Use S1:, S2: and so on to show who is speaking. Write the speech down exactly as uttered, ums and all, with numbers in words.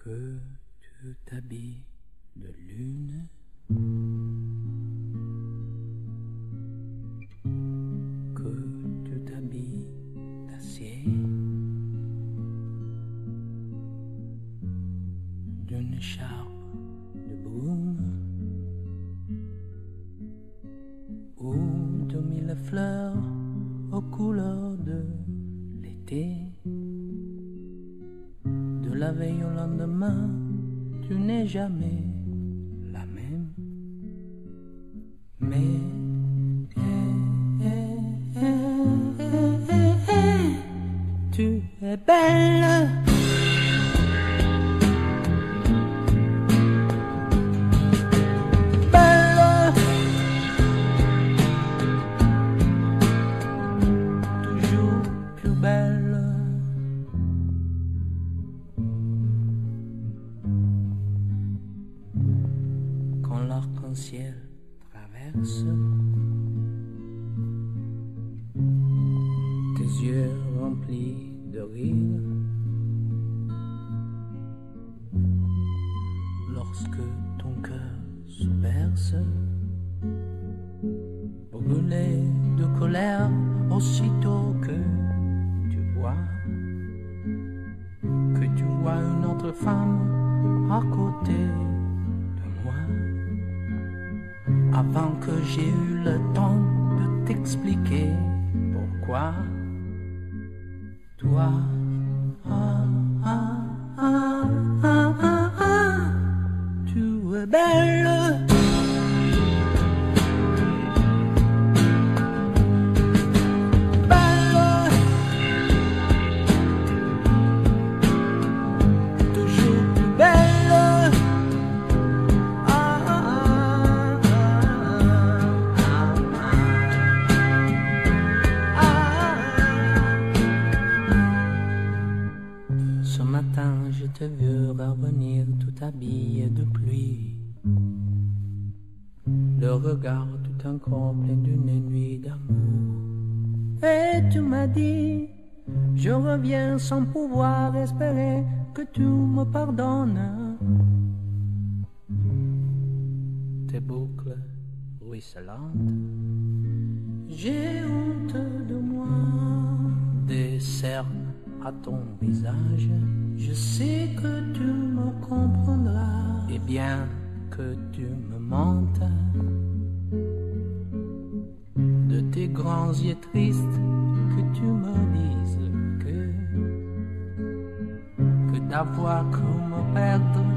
S1: que tu t'habilles de lune, que tu t'habilles d'acier, d'une écharpe de brume, ou de mille fleurs aux couleurs de l'été. De la veille au lendemain, tu n'es jamais la même. Mais eh, eh, eh, eh, eh, tu es belle. Belle, toujours plus belle. L'arc-en-ciel traverse tes yeux remplis de rire, lorsque ton cœur se berce, brûlé de colère aussitôt que tu vois que tu vois une autre femme à côté. Avant que j'ai eu le temps de t'expliquer pourquoi toi, ah, ah, ah, ah, ah, ah, tu es belle. Je te veux revenir tout habillé de pluie, le regard tout encore plein d'une nuit d'amour. Et tu m'as dit, je reviens sans pouvoir espérer que tu me pardonnes. Tes boucles ruisselantes, j'ai honte de moi. Des cernes à ton visage, je sais que tu me comprendras. Et bien que tu me mentes, de tes grands yeux tristes, que tu me dises que que ta voix comme me perdre